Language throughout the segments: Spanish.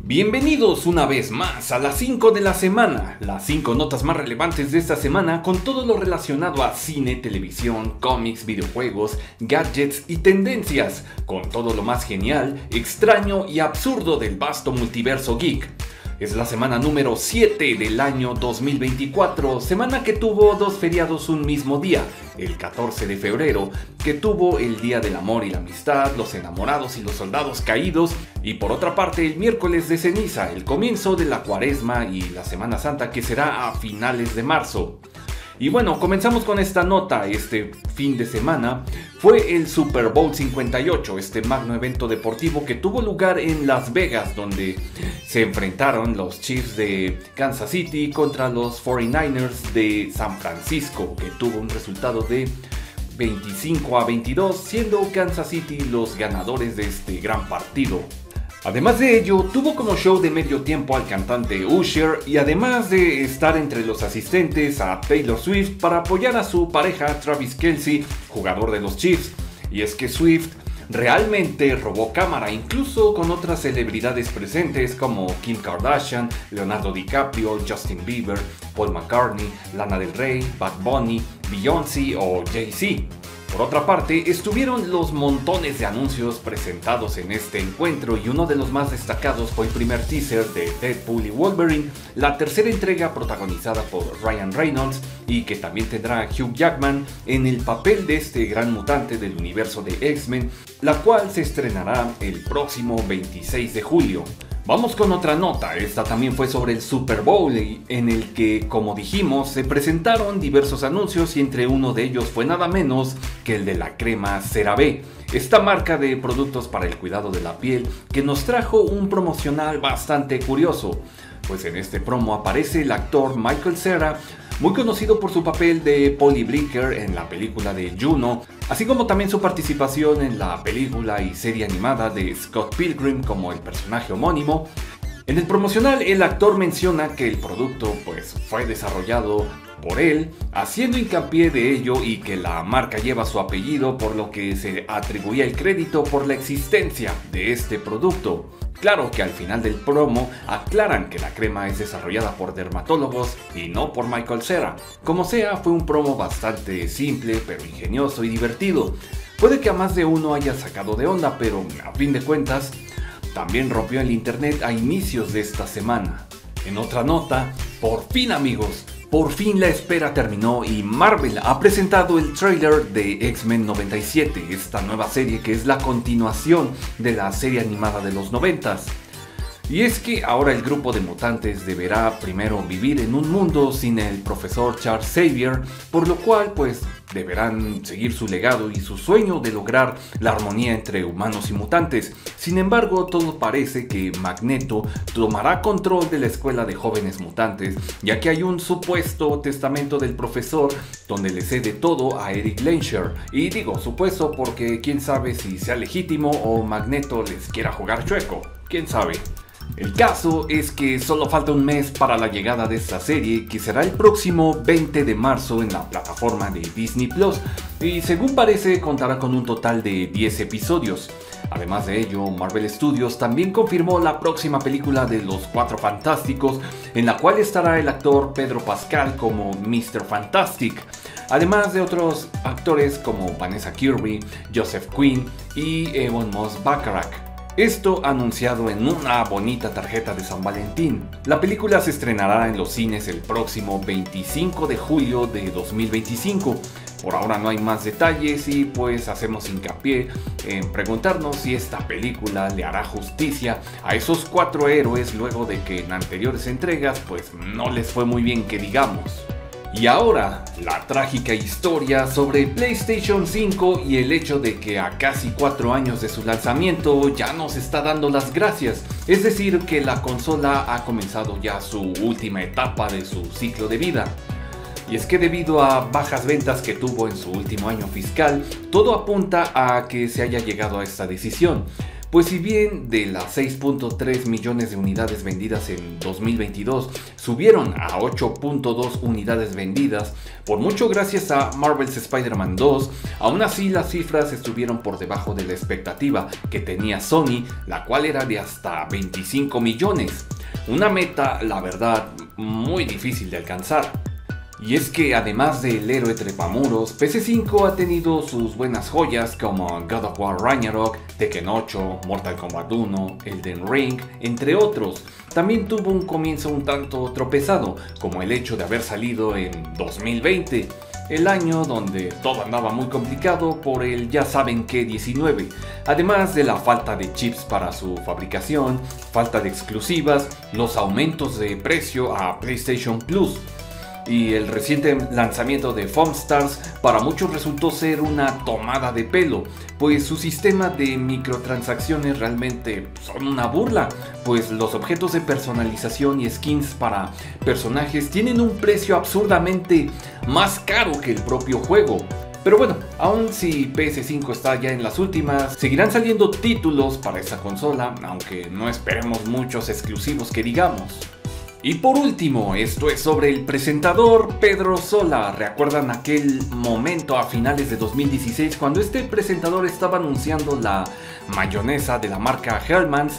Bienvenidos una vez más a las 5 de la semana, las 5 notas más relevantes de esta semana con todo lo relacionado a cine, televisión, cómics, videojuegos, gadgets y tendencias, con todo lo más genial, extraño y absurdo del vasto multiverso geek. Es la semana número 7 del año 2024, semana que tuvo dos feriados un mismo día, el 14 de febrero, que tuvo el Día del Amor y la Amistad, los enamorados y los soldados caídos, y por otra parte el miércoles de ceniza, el comienzo de la Cuaresma y la Semana Santa que será a finales de marzo. Y bueno, comenzamos con esta nota. Este fin de semana fue el Super Bowl 58, este magno evento deportivo que tuvo lugar en Las Vegas, donde se enfrentaron los Chiefs de Kansas City contra los 49ers de San Francisco, que tuvo un resultado de 25-22, siendo Kansas City los ganadores de este gran partido. Además de ello, tuvo como show de medio tiempo al cantante Usher y además de estar entre los asistentes a Taylor Swift para apoyar a su pareja Travis Kelce, jugador de los Chiefs. Y es que Swift realmente robó cámara, incluso con otras celebridades presentes como Kim Kardashian, Leonardo DiCaprio, Justin Bieber, Paul McCartney, Lana Del Rey, Bad Bunny, Beyoncé o Jay-Z. Por otra parte, estuvieron los montones de anuncios presentados en este encuentro y uno de los más destacados fue el primer teaser de Deadpool y Wolverine, la tercera entrega protagonizada por Ryan Reynolds y que también tendrá a Hugh Jackman en el papel de este gran mutante del universo de X-Men, la cual se estrenará el próximo 26 de julio. Vamos con otra nota, esta también fue sobre el Super Bowl en el que, como dijimos, se presentaron diversos anuncios y entre uno de ellos fue nada menos que el de la crema CeraVe, esta marca de productos para el cuidado de la piel que nos trajo un promocional bastante curioso, pues en este promo aparece el actor Michael Cera, muy conocido por su papel de Polly Bricker en la película de Juno, así como también su participación en la película y serie animada de Scott Pilgrim como el personaje homónimo. En el promocional el actor menciona que el producto fue desarrollado por él, haciendo hincapié de ello y que la marca lleva su apellido, por lo que se atribuía el crédito por la existencia de este producto. Claro que al final del promo aclaran que la crema es desarrollada por dermatólogos y no por Michael Cera. Como sea, fue un promo bastante simple pero ingenioso y divertido. Puede que a más de uno haya sacado de onda, pero a fin de cuentas también rompió el internet a inicios de esta semana. En otra nota, por fin amigos, por fin la espera terminó y Marvel ha presentado el tráiler de X-Men 97, esta nueva serie que es la continuación de la serie animada de los 90s. Y es que ahora el grupo de mutantes deberá primero vivir en un mundo sin el profesor Charles Xavier, por lo cual deberán seguir su legado y su sueño de lograr la armonía entre humanos y mutantes. Sin embargo, todo parece que Magneto tomará control de la escuela de jóvenes mutantes, ya que hay un supuesto testamento del profesor donde le cede todo a Eric Lehnsherr. Y digo supuesto porque quién sabe si sea legítimo o Magneto les quiera jugar chueco, quién sabe. El caso es que solo falta un mes para la llegada de esta serie, que será el próximo 20 de marzo en la plataforma de Disney Plus, y según parece contará con un total de 10 episodios. Además de ello, Marvel Studios también confirmó la próxima película de los Cuatro Fantásticos, en la cual estará el actor Pedro Pascal como Mr. Fantastic, además de otros actores como Vanessa Kirby, Joseph Quinn y Evan Moss-Bachrach. Esto anunciado en una bonita tarjeta de San Valentín. La película se estrenará en los cines el próximo 25 de julio de 2025. Por ahora no hay más detalles y hacemos hincapié en preguntarnos si esta película le hará justicia a esos cuatro héroes luego de que en anteriores entregas no les fue muy bien que digamos. Y ahora, la trágica historia sobre PlayStation 5 y el hecho de que a casi 4 años de su lanzamiento ya nos está dando las gracias. Es decir, que la consola ha comenzado ya su última etapa de su ciclo de vida. Y es que debido a bajas ventas que tuvo en su último año fiscal, todo apunta a que se haya llegado a esta decisión. Pues si bien de las 6.3 millones de unidades vendidas en 2022 subieron a 8.2 unidades vendidas, por mucho gracias a Marvel's Spider-Man 2, aún así las cifras estuvieron por debajo de la expectativa que tenía Sony, la cual era de hasta 25 millones. Una meta, la verdad, muy difícil de alcanzar. Y es que además del héroe trepamuros, PS5 ha tenido sus buenas joyas como God of War Ragnarok, Tekken 8, Mortal Kombat 1, Elden Ring, entre otros. También tuvo un comienzo un tanto tropezado, como el hecho de haber salido en 2020, el año donde todo andaba muy complicado por el ya saben qué 19, además de la falta de chips para su fabricación, falta de exclusivas, los aumentos de precio a PlayStation Plus. Y el reciente lanzamiento de Foam Stars para muchos resultó ser una tomada de pelo, pues su sistema de microtransacciones realmente son una burla, pues los objetos de personalización y skins para personajes tienen un precio absurdamente más caro que el propio juego. Pero bueno, aun si PS5 está ya en las últimas, seguirán saliendo títulos para esa consola, aunque no esperemos muchos exclusivos que digamos. Y por último, esto es sobre el presentador Pedro Sola. ¿Recuerdan aquel momento a finales de 2016 cuando este presentador estaba anunciando la mayonesa de la marca Hellmann's,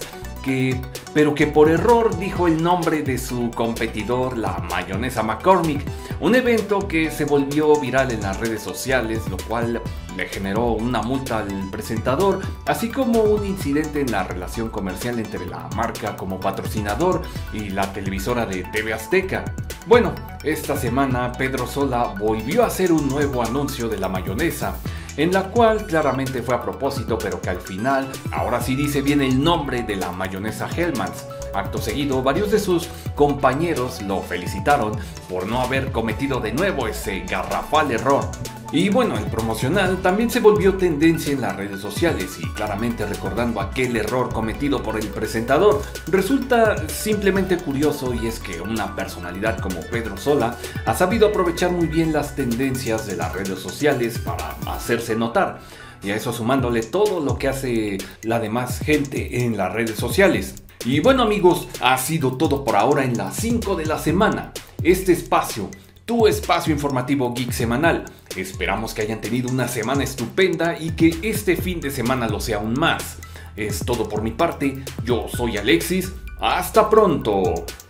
pero que por error dijo el nombre de su competidor, la mayonesa McCormick? Un evento que se volvió viral en las redes sociales, lo cual le generó una multa al presentador, así como un incidente en la relación comercial entre la marca como patrocinador y la televisora de TV Azteca. Bueno, esta semana Pedro Sola volvió a hacer un nuevo anuncio de la mayonesa, en la cual claramente fue a propósito, pero que al final ahora sí dice bien el nombre de la mayonesa Hellmann's. Acto seguido, varios de sus compañeros lo felicitaron por no haber cometido de nuevo ese garrafal error. Y bueno, el promocional también se volvió tendencia en las redes sociales y claramente recordando aquel error cometido por el presentador. Resulta simplemente curioso, y es que una personalidad como Pedro Sola ha sabido aprovechar muy bien las tendencias de las redes sociales para hacerse notar. Y a eso sumándole todo lo que hace la demás gente en las redes sociales. Y bueno amigos, ha sido todo por ahora en las 5 de la semana. Este espacio, tu espacio informativo geek semanal. Esperamos que hayan tenido una semana estupenda y que este fin de semana lo sea aún más. Es todo por mi parte, yo soy Alexis, hasta pronto.